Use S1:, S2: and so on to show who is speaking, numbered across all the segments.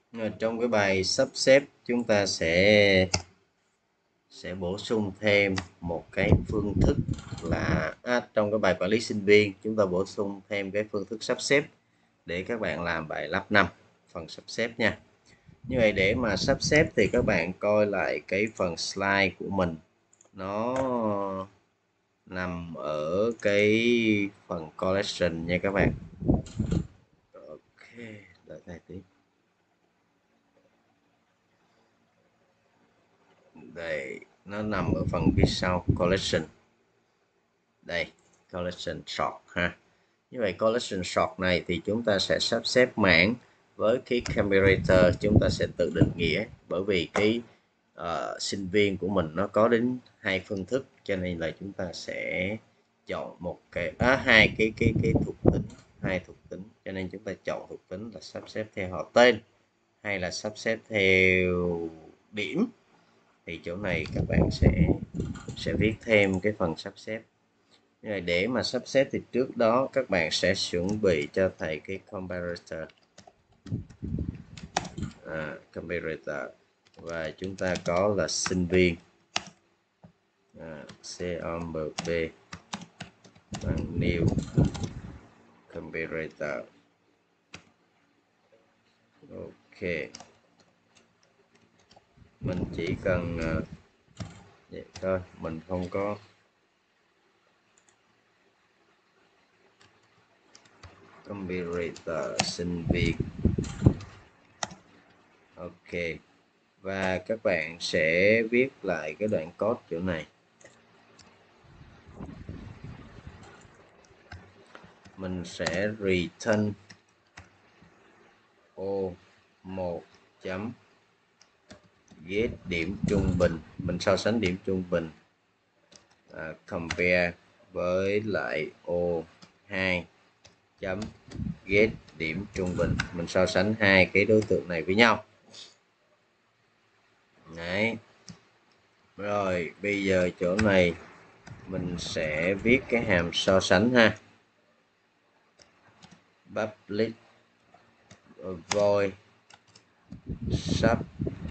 S1: Trong cái bài sắp xếp chúng ta sẽ bổ sung thêm một cái phương thức là trong cái bài quản lý sinh viên chúng ta bổ sung thêm cái phương thức sắp xếp để các bạn làm bài lab 5 phần sắp xếp nha. Như vậy để mà sắp xếp thì các bạn coi lại cái phần slide của mình, nó nằm ở cái phần collection nha các bạn. Ok, đợi thầy tí. Đây, nó nằm ở phần phía sau collection. Đây, collection sort ha. Như vậy collection sort này thì chúng ta sẽ sắp xếp mảng với cái comparator chúng ta sẽ tự định nghĩa, bởi vì cái sinh viên của mình nó có đến 2 phương thức, cho nên là chúng ta sẽ chọn một cái hai cái thuộc tính, hai thuộc tính, cho nên chúng ta chọn thuộc tính là sắp xếp theo họ tên hay là sắp xếp theo điểm. Thì chỗ này các bạn sẽ viết thêm cái phần sắp xếp. Để mà sắp xếp thì trước đó các bạn sẽ chuẩn bị cho thầy cái comparator, comparator, và chúng ta có là sinh viên, COMB bằng new comparator. Ok, mình chỉ cần vậy thôi, mình không có comparator sinh viên. Ok, và các bạn sẽ viết lại cái đoạn code chỗ này. Mình sẽ return O1 chấm get điểm trung bình, mình so sánh điểm trung bình, compare với lại O2 chấm get điểm trung bình, mình so sánh hai cái đối tượng này với nhau. Đấy. Rồi bây giờ chỗ này mình sẽ viết cái hàm so sánh ha. Public void sắp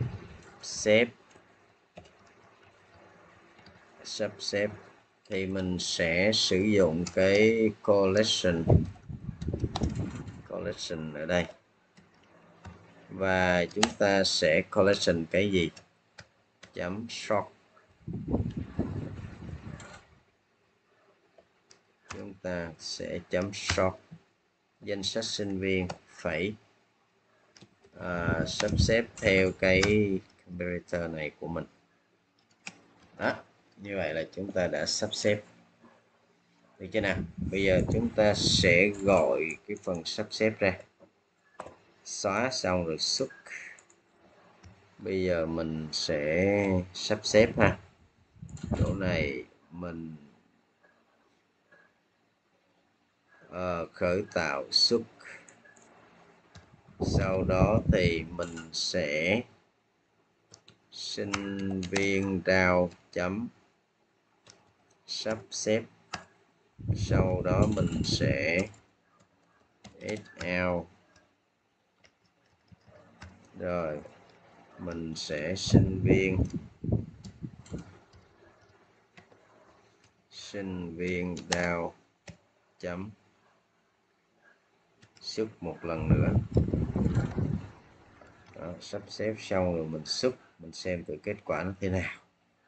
S1: xếp thì mình sẽ sử dụng cái collection ở đây, và chúng ta sẽ collection cái gì, chấm sort, chúng ta sẽ chấm sort danh sách sinh viên phẩy sắp xếp theo cái comparator này của mình. Đó, như vậy là chúng ta đã sắp xếp được chưa nào. Bây giờ chúng ta sẽ gọi cái phần sắp xếp ra, xóa xong rồi xuất. Bây giờ mình sẽ sắp xếp ha. Chỗ này mình khởi tạo xuất, sau đó thì mình sẽ sinh viên rao chấm sắp xếp, sau đó mình sẽ SL, rồi mình sẽ sinh viên rao chấm xuất một lần nữa. Đó, sắp xếp xong rồi mình xuất, mình xem thử kết quả nó thế nào.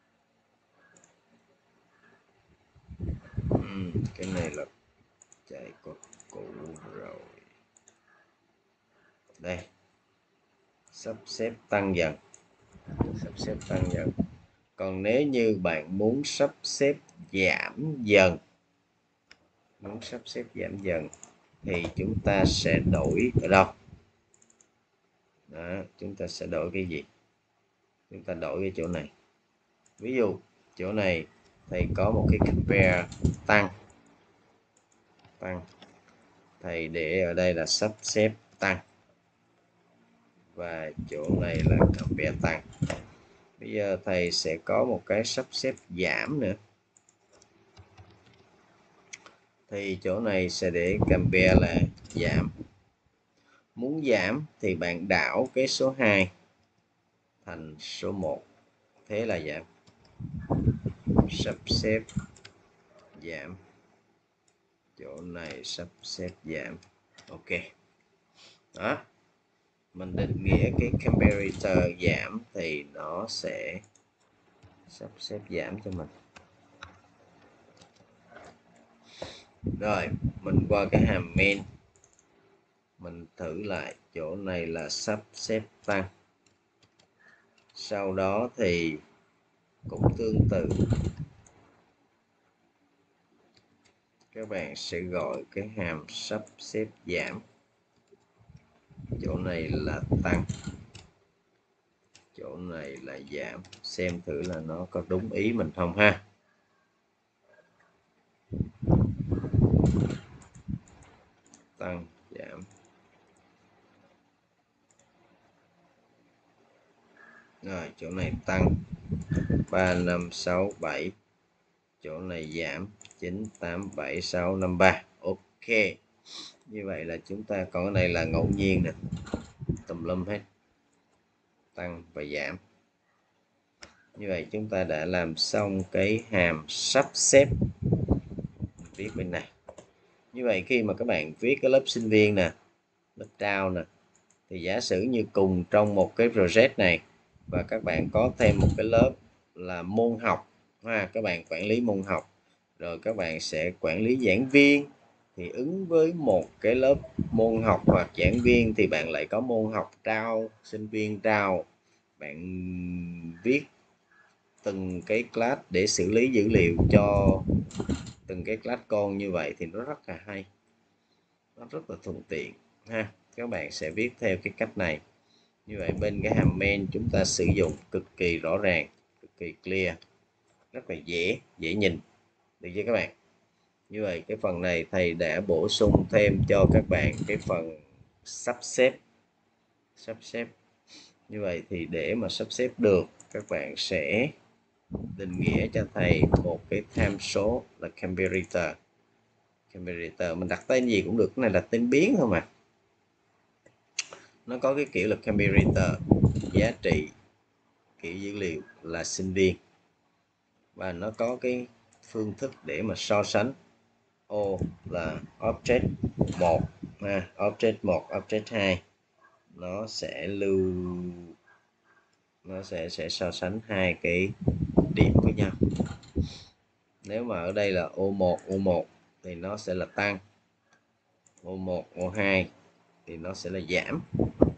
S1: Cái này là chạy code cũ rồi. Đây, sắp xếp tăng dần, còn nếu như bạn muốn sắp xếp giảm dần, thì chúng ta sẽ đổi ở đâu? Đó, chúng ta sẽ đổi cái gì? Chúng ta đổi cái chỗ này. Ví dụ chỗ này thầy có một cái compare tăng, thầy để ở đây là sắp xếp tăng, và chỗ này là compare tăng. Bây giờ thầy sẽ có một cái sắp xếp giảm nữa, thì chỗ này sẽ để compare là giảm. Muốn giảm thì bạn đảo cái số 2 thành số 1, thế là giảm. Sắp xếp giảm, chỗ này sắp xếp giảm. Ok, đó, mình định nghĩa cái comparator giảm thì nó sẽ sắp xếp giảm cho mình. Rồi mình qua cái hàm main, mình thử lại chỗ này là sắp xếp tăng. Sau đó thì cũng tương tự, các bạn sẽ gọi cái hàm sắp xếp giảm, chỗ này là tăng, chỗ này là giảm, xem thử là nó có đúng ý mình không ha. Tăng giảm, rồi chỗ này tăng 3 5 6 7, chỗ này giảm 9 8 7 6 5 3. Ok, như vậy là chúng ta còn cái này là ngẫu nhiên nè, tùm lum hết, tăng và giảm. Như vậy chúng ta đã làm xong cái hàm sắp xếp, viết bên này. Như vậy khi mà các bạn viết cái lớp sinh viên nè, lớp trao nè, thì giả sử như cùng trong một cái project này và các bạn có thêm một cái lớp là môn học ha, các bạn quản lý môn học, rồi các bạn sẽ quản lý giảng viên, thì ứng với một cái lớp môn học hoặc giảng viên thì bạn lại có môn học trao, sinh viên trao, bạn viết từng cái class để xử lý dữ liệu cho từng cái class con, như vậy thì nó rất là hay, nó rất là thuận tiện ha. Các bạn sẽ viết theo cái cách này. Như vậy bên cái hàm main chúng ta sử dụng cực kỳ rõ ràng, cực kỳ clear, rất là dễ nhìn, được chưa các bạn? Như vậy cái phần này thầy đã bổ sung thêm cho các bạn cái phần sắp xếp. Như vậy thì để mà sắp xếp được, các bạn sẽ định nghĩa cho thầy một cái tham số là comparator. Comparator mình đặt tên gì cũng được, cái này là tên biến thôi mà. Nó có cái kiểu là comparator, giá trị kiểu dữ liệu là sinh viên, và nó có cái phương thức để mà so sánh. O là object 1 object 1, object 2, nó sẽ so sánh hai cái điểm với nhau. Nếu mà ở đây là O1 thì nó sẽ là tăng, O1 O2 thì nó sẽ là giảm.